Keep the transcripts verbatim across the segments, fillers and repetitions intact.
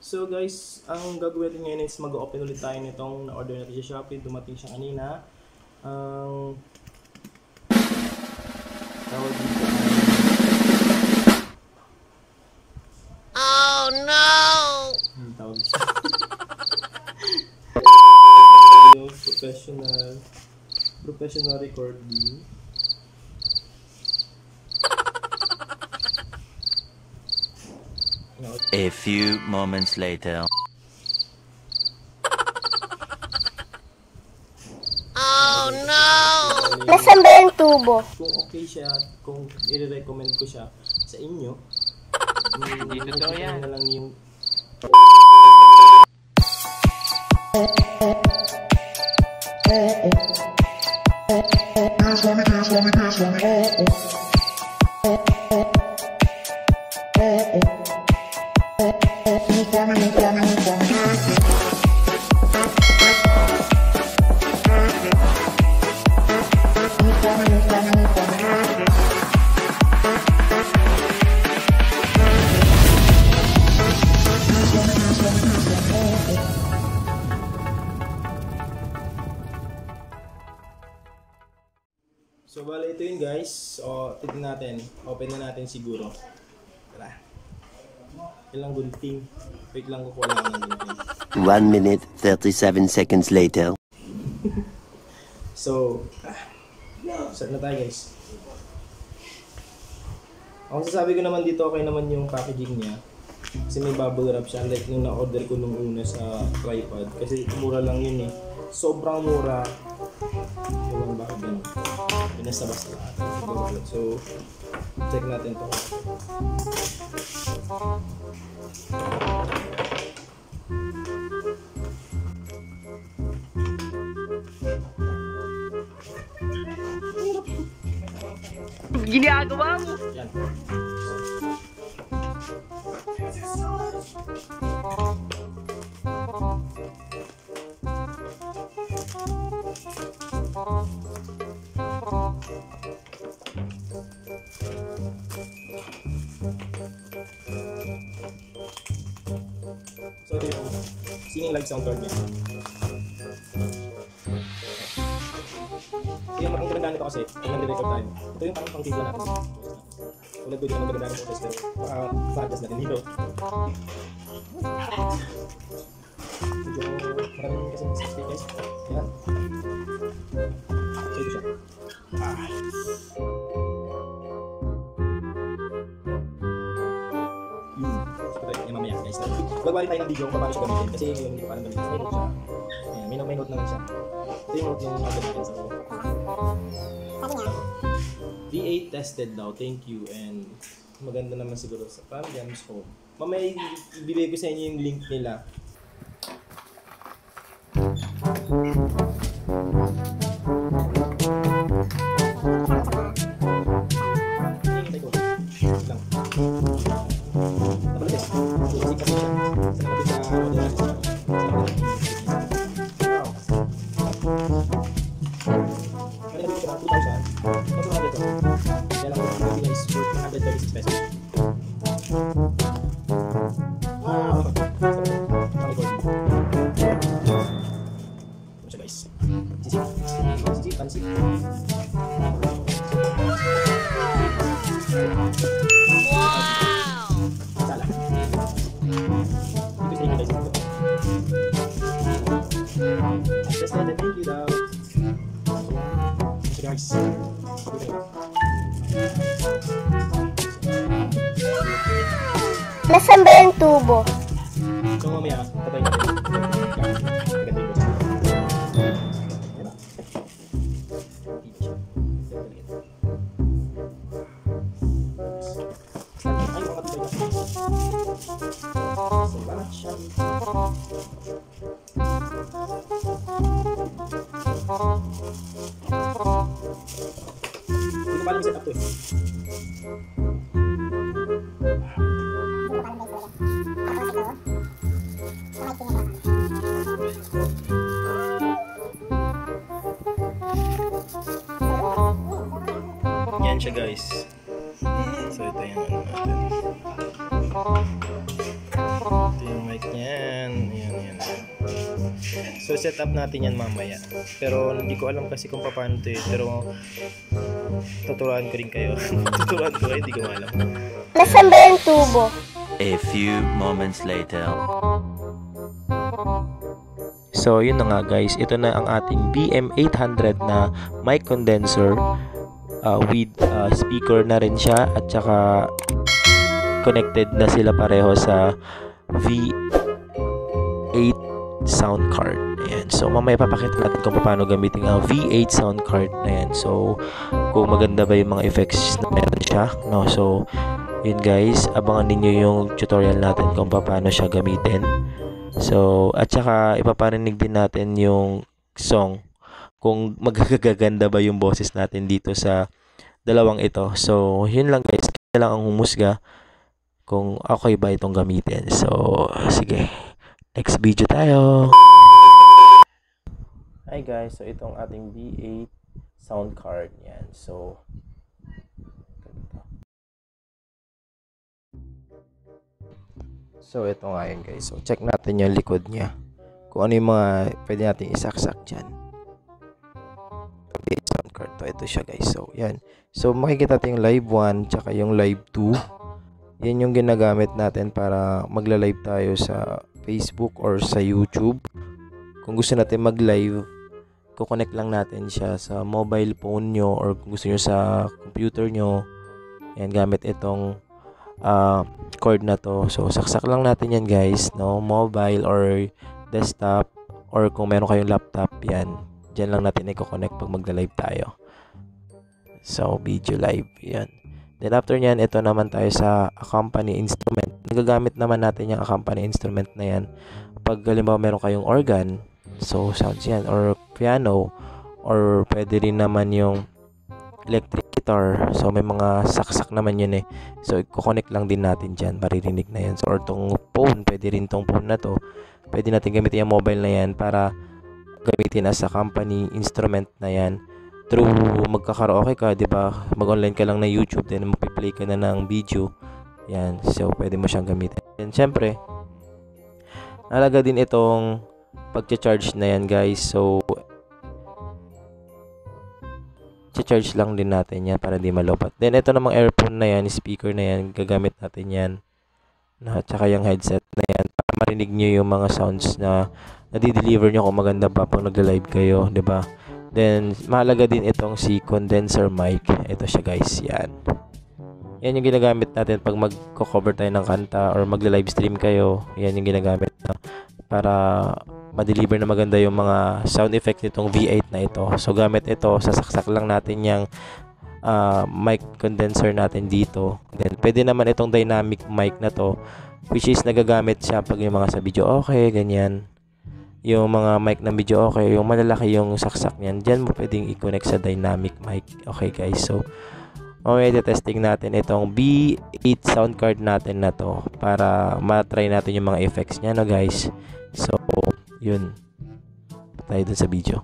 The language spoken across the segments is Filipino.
So guys, ang gagawin natin ngayon is mag-open ulit tayo nitong na-order natin sa Shopee. Dumating siya kanina. Ang tawag dito. Oh no! Hmm, tawag dito. professional professional recording. A few moments later. Oh no! Nasaan ba yung tubo? Kung okay siya, kung i-recommend ko siya sa inyo, Hindi totoo yan. na lang yung So, bala ito yun guys. O, tignan natin. Open na natin siguro. Tara. Ilang gunting. Wait lang, kukuha lang ng gunting. one minute, thirty-seven seconds later. So, ah, start na tayo guys. Ang sasabi ko naman dito, okay naman yung packaging niya. Kasi may bubble wrap siya. Like nung na-order ko nung una sa tripod. Kasi mura lang yun eh. Sobrang mura. Ewan bakit ganun. Pinasabas na natin. So, check natin to. Ginagawa mo! Yan. So, ito yung singing live sound card niya. Yung ang ganda nito kasi, kung nag-record tayo, ito yung parang pang-table natin. Tulad ko dito ang ganda nito sa tester, baka ma-adjust natin dito. Medyo maraming kasi sa speakers. Yan. So, ito siya. Ah. Hmm. So, ito yung mamaya guys. Gagawa rin tayo ng video kung paano siya gamitin kasi yung hindi ko parang gamitin. May note siya. Ayan, may, may note naman siya. Ito yung note yung agad natin sa bawah. V eight tested daw, thank you, and maganda naman siguro sa parang Gems Home. Mamaya ibibigay ko sa inyo yung link nila. Hintay ko. Lang. Nabalas eh. Kasi kasi siya. Sa natin sa order natin siya. two thousand. two hundred to. Kaya lang ang pwede guys for one hundred thirty-six pesos. Wow! Ito siya guys. Sisip. Sisip. Pansip. Wow! Sala. Ito sa inyo guys. Just na thank you daw. Guys. Nasaan ba yung tubo? So mamaya, patay natin. Agad yung gusto. Diba? Ay, mga patay natin. So, bakit siya? Hindi ko palang set up to eh. Yan siya guys. So ito yung ano natin. Ito yung mic niya. So set up natin yan mamaya. Pero hindi ko alam kasi kung paano to eh. Pero tuturuan ko rin kayo. Tuturuan ko eh, hindi ko alam. Nasaan ba yung tubo? A few moments later. So yun na nga guys, ito na ang ating B M eight hundred na mic condenser uh, with uh, speaker na rin siya at saka connected na sila pareho sa V eight sound card. Ayan. So mamaya papakita natin kung paano gamitin ang V eight sound card na yan. So kung maganda ba yung mga effects na meron siya, no? So yun guys, abangan ninyo yung tutorial natin kung paano siya gamitin. So at saka ipaparinig din natin yung song kung magagaganda ba yung boses natin dito sa dalawang ito. So yun lang guys, kaya lang ang humusga kung okay ba itong gamitin. So sige, next video tayo. Hi guys, so itong ating V eight sound card yan. So So ito nga yun guys. So check natin yung likod niya. Kung ano yung mga pwede natin isaksak dyan. V eight sound card to. Ito siya guys. So yan. So makikita natin yung live one tsaka yung live two. Yan yung ginagamit natin para magla-live tayo sa Facebook or sa YouTube. Kung gusto natin mag-live, kukonect lang natin siya sa mobile phone nyo or kung gusto nyo sa computer nyo. Yan, gamit itong uh, cord na to. So saksak lang natin yan guys, no? Mobile or desktop or kung meron kayong laptop, yan. Diyan lang natin i-connect pag magla-live tayo. So video live, yan. Then after nyan, ito naman tayo sa accompany instrument. Nagagamit naman natin yung accompany instrument na yan. Pag halimbawa meron kayong organ, so sounds yan, or piano, or pwede rin naman yung electric guitar. So may mga saksak naman yun eh. So i-connect lang din natin dyan, maririnig na yan. So or tong phone, pwede rin tong phone na to. Pwede natin gamitin yung mobile na yan para gamitin as a company instrument na yan. Through magkakaraoke ka, di ba? Mag-online ka lang na YouTube, then mag-play ka na ng video. Yan, so pwede mo siyang gamitin. And syempre, nalaga din itong pag-charge na yan guys. So charge lang din natin yan para di malobat. Then ito namang earphone na yan, speaker na yan, gagamit natin yan. Na, tsaka yung headset na yan para marinig nyo yung mga sounds na nadi-deliver nyo kung maganda pa pag nagla-live kayo, di ba? Then mahalaga din itong si condenser mic. Ito siya guys, yan. Yan yung ginagamit natin pag magko-cover tayo ng kanta or magla-live stream kayo. Yan yung ginagamit na para ma-deliver na maganda yung mga sound effect nitong V eight na ito. So gamit ito, sasaksak lang natin yung uh, mic condenser natin dito. Then pwede naman itong dynamic mic na to, which is nagagamit siya pag yung mga sa video okay, ganyan. Yung mga mic ng video okay, yung malalaki yung saksak niyan, diyan mo pwedeng i-connect sa dynamic mic. Okay guys, so mamaya testing natin itong V eight sound card natin na to para ma-try natin yung mga effects niya, no guys. So yun, tayo dun sa video.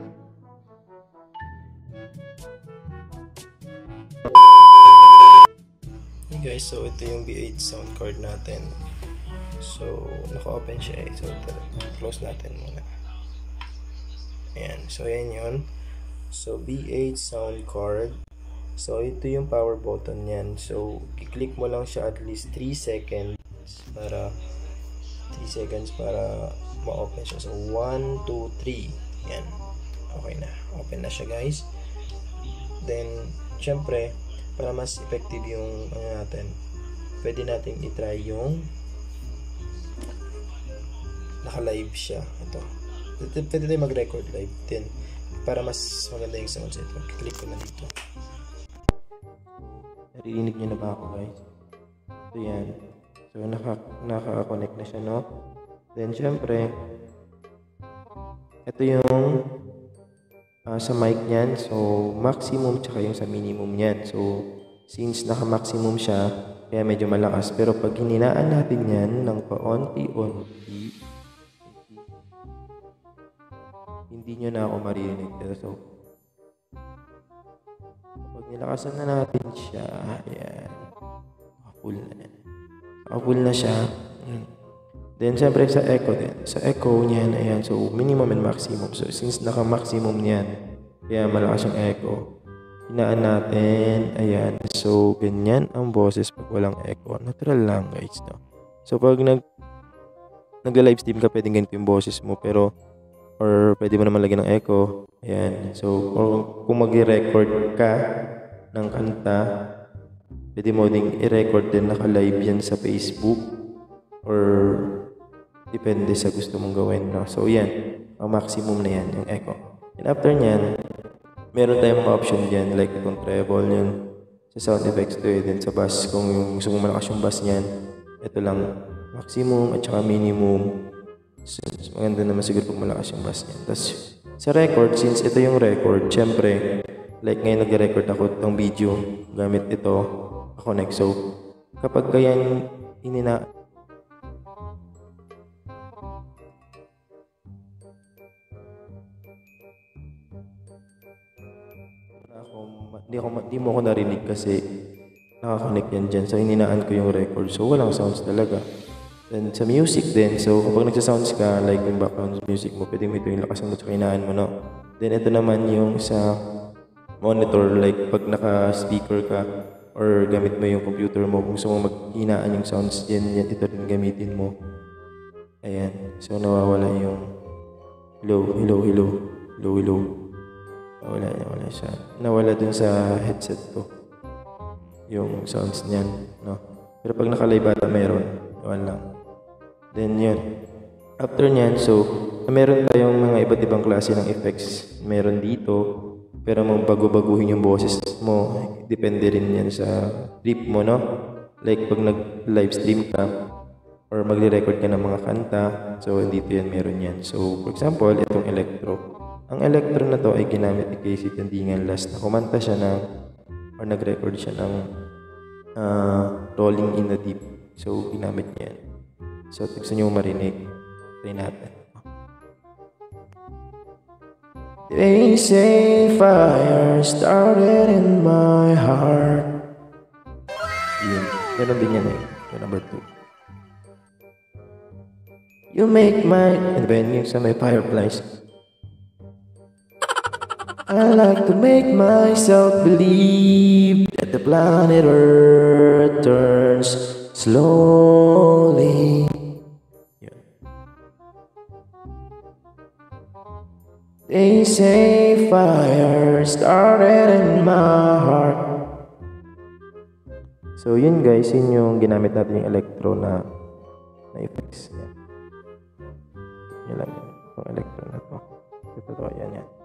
Hey guys, so ito yung V eight sound card natin. So naka-open siya eh. So close natin muna. Ayan, so yan yun. So V eight sound card. So ito yung power button yan. So i-click mo lang siya at least three seconds para three seconds para ma-open siya. So one, two, three. Yan. Okay na. Open na siya guys. Then syempre para mas effective yung ano natin, pwede natin i-try yung naka-live siya. Ito. Pwede tayo mag-record live. Then para mas maganda yung sounds ito, click ko na dito. Narinig niyo na ba ako guys? So yan. So naka, naka-connect na siya, no? Then syempre ito yung uh, sa mic niyan. So maximum tsaka yung sa minimum niyan. So since naka-maximum siya, kaya medyo malakas. Pero pag hininaan natin yan ng paunti-unti, hindi nyo na ako maririnig. So pag nilakasan na natin siya, ayan, full na yan. Full na siya. Then, syempre sa echo din. Sa echo niyan, ayan. So, minimum and maximum. So, since naka-maximum niyan, kaya malakas yung echo. Hinaan natin. Ayan. So, ganyan ang boses pag walang echo. Natural lang, guys, no? So, pag nag nag-live stream ka, pwedeng ganito yung boses mo. Pero, or pwede mo naman lagyan ng echo. Ayan. So, or kung mag-record ka ng kanta, pwede mo ding i-record din naka-live yan sa Facebook. Or depende sa gusto mong gawin, no? So, yan. Ang maximum na yan, yung echo. And after nyan, meron tayong mga option dyan. Like kung treble yun sa sound effects to. Then sa bass, kung yung gusto mong malakas yung bass nyan, ito lang. Maximum at saka minimum. So, maganda naman siguro pag malakas yung bass nyan. Tapos, sa record, since ito yung record, syempre, like ngayon nag-record ako ng video gamit ito, connect. So, kapag kayan inina Di, ako, di mo ako narinig kasi nakakonect yan dyan. So, hininaan ko yung record. So, walang sounds talaga. Then, sa music din. So, kapag nagsasounds ka, like yung background music mo, pwede mo ito yung lakasan mo at hinaan mo, no? Then, ito naman yung sa monitor. Like, pag naka-speaker ka or gamit mo yung computer mo, kung gusto mo maghinaan yung sounds, yan, yan, ito rin gamitin mo. Ayan. So, nawawala yung hello, hello, hello, hello, hello. Wala, wala siya. Nawala dun sa headset ko. Yung sounds niyan, no? Pero pag naka-live ata meron. Wala lang. Then yun. After niyan, so, meron tayong mga iba't ibang klase ng effects. Meron dito. Pero mong bago-baguhin yung boses mo, depende rin yan sa trip mo, no? Like pag nag-live stream ka, or magre-record ka ng mga kanta, so dito yan, meron yan. So, for example, itong electro. Ang electro na to ay ginamit ni Casey Tandingan last na kumanta siya ng or nag-record siya ng uh, Rolling in the Deep. So, ginamit niya yan. So, gusto nyo marinig. Try natin. They say fire started in my heart. Yun. Meron din yan eh. Yung number two. You make my... And then yung sa may fireflies. I like to make myself believe that the planet Earth turns slowly. Yeah. They say fire started in my heart. So yun guys, yun yung ginamit natin yung electro na na effects. Yan. Yun lang yun. Yung electro na to. Ito to, yan yan.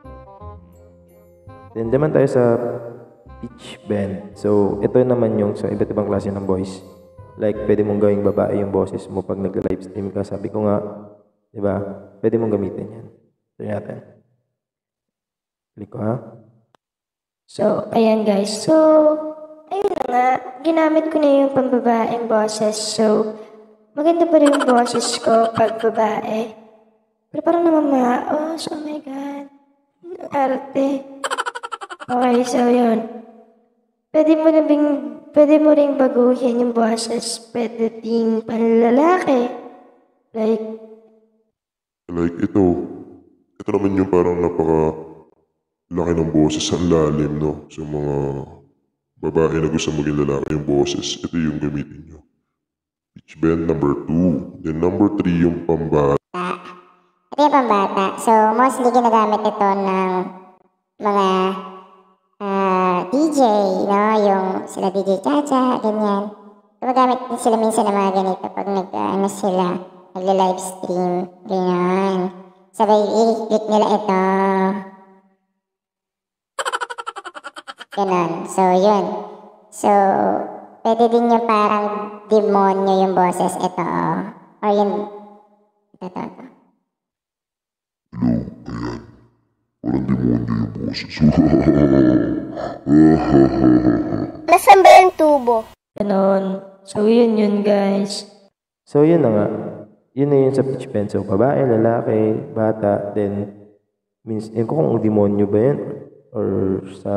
Then, naman tayo sa pitch bend. So, ito naman yung sa iba't ibang klase ng voice. Like, pwede mong gawing babae yung boses mo pag nag-live stream ka. Sabi ko nga, di ba? Pwede mong gamitin yan. Ito natin. Click ko, ha? So, ayan guys. So, ayun na nga. Ginamit ko na yung pambabaeng boses. So, maganda pa rin yung boses ko pag babae. Pero parang namamaos. Oh my God. Arte. Okay, so yun. Pwede mo na bing, pwede mo ring baguhin yung boses. Pwede ding panlalaki. Like, Like ito. Ito naman yung parang napaka laki ng boses. Ang lalim, no? Sa mga babae na gusto maging lalaki yung boses. Ito yung gamitin nyo. Pitch bend number two. Then number three yung pambata. Ito yung pambata. So, mostly ginagamit ito ng mga uh, D J, no? Yung sila D J Chacha, ganyan. Gumagamit din sila minsan ng mga ganito pag nag, uh, ano sila, nagla-live stream, ganyan. Sabay, i-click nila ito. Ganon. So, yun. So, pwede din yung parang demonyo yung boses. Ito, oh. Or yun, ito, ito, ito. Hello, ayan. Parang demonyo yung boses. Nasaan ba yung tubo? ganon. So, yun yun guys. So, yun na nga. Yun na yun sa pitch bend. So, babae, lalaki, bata, then, means, yun ko kung demonyo ba yun? Or sa,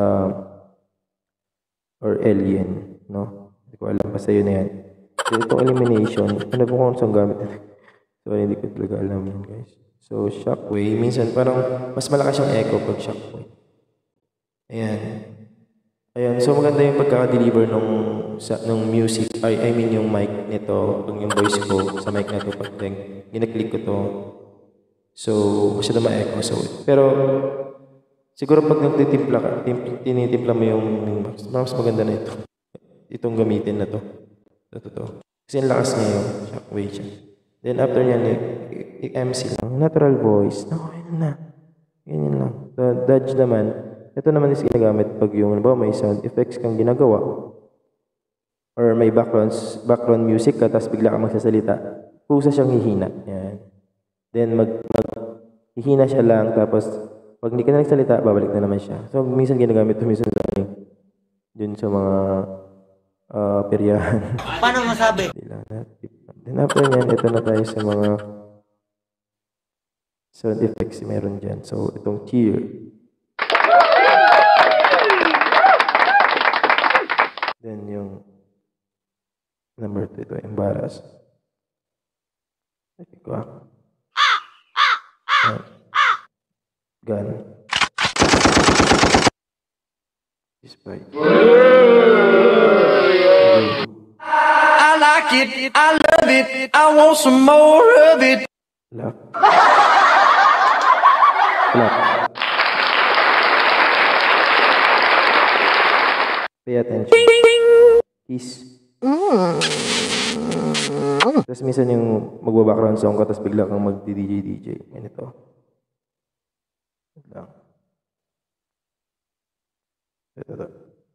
or alien, no? Hindi ko alam. Basta yun na yan. So, itong elimination, ano po kung saan gamit? So, hindi ko talaga alam yan, guys. So, Shockwave. Minsan, parang mas malakas yung echo pag Shockwave. Ayan. Ayan. So, maganda yung pagkaka-deliver nung, sa, nung music. I, I mean, yung mic nito. Pag yung voice ko sa mic na to. Pag ginaklik ko to. So, masyado ma-echo. So, pero, siguro pag nagtitimpla ka, tim, tinitimpla mo yung, yung box, mas maganda na ito. Itong gamitin na to. Ito to. Kasi yung lakas niya yung Shockwave siya. Then after niyan, i-M C lang. Natural voice. No, yun na. Ganyan lang. The Dodge naman, ito naman is ginagamit pag yung, ba, may sound effects kang ginagawa. Or may backgrounds, background music ka, tapos bigla ka magsasalita. Pusa siyang hihina. Yan. Then mag, mag hihina siya lang, tapos pag hindi ka na nagsalita, babalik na naman siya. So, minsan ginagamit ito, minsan sa akin. Dun sa mga uh, peryahan. Paano masabi? Then after nyan, ito na tayo sa mga sound effects meron dyan. So, itong cheer. Then yung number two, ito, embarrass. Ito ko ah. Gun. Despite. I like it, I love it, I want some more of it. Lock. Lock. Pay attention. Kiss. Tapos minsan yung magbabackground song ka, tapos bigla kang mag-D J D J. Ganito. Lang. Ito, ito.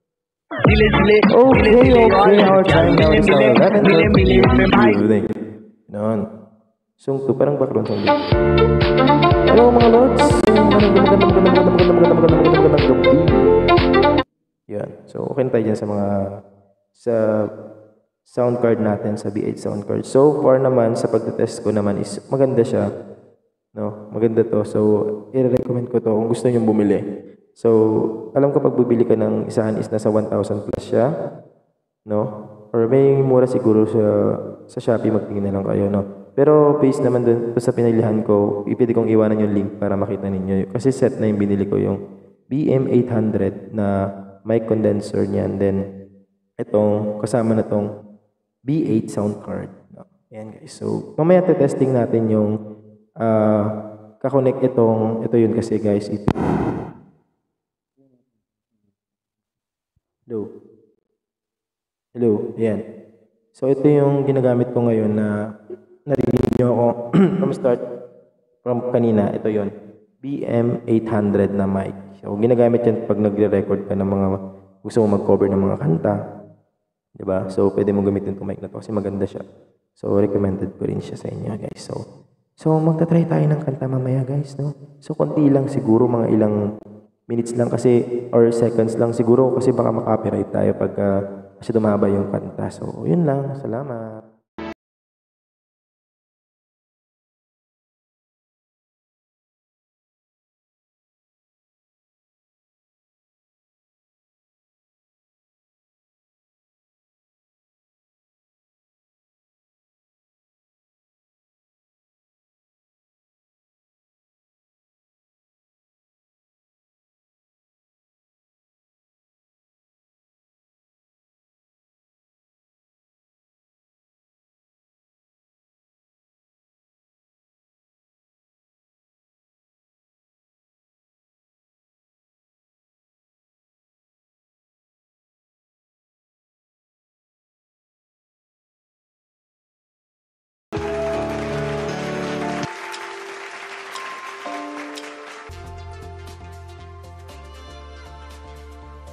Okay, okay, our time now is eleven thirty. Noon. Song to, parang background song din. Hello mga lods. Magandang, magandang, magandang, magandang, magandang, magandang, magandang, magandang gabi. Yan. So, okay na tayo dyan sa mga sa sound card natin, sa B eight sound card. So far naman, sa pagtetest ko naman is maganda siya. No, maganda to. So, i-recommend ko to kung gusto niyo bumili. So, alam ko pag bibili ka ng isahan is nasa one thousand plus siya, no? Or may mura siguro sa sa Shopee, magtingin na lang kayo, no? Pero based naman dun sa pinilihan ko, ipwede kong iwanan yung link para makita ninyo. Kasi set na yung binili ko, yung B M eight hundred na mic condenser niyan. Then, itong kasama na tong B eight sound card. No? Ayan guys. So, mamaya testing natin yung uh, kakonect itong, ito yun kasi guys, ito. Hello. Hello. Ayan. So, ito yung ginagamit ko ngayon na narinig nyo ako from start, from kanina. Ito yon B M eight hundred na mic. So, ginagamit yan pag nagre-record ka ng mga gusto mo mag-cover ng mga kanta. Diba? So, pwede mo gamitin itong mic na to kasi maganda siya. So, recommended ko rin siya sa inyo, guys. So, so magta-try tayo ng kanta mamaya, guys, no? So, konti lang siguro, mga ilang minutes lang kasi, or seconds lang siguro kasi baka makapiright tayo pag uh, kasi dumaba yung kanta. So, yun lang. Salamat.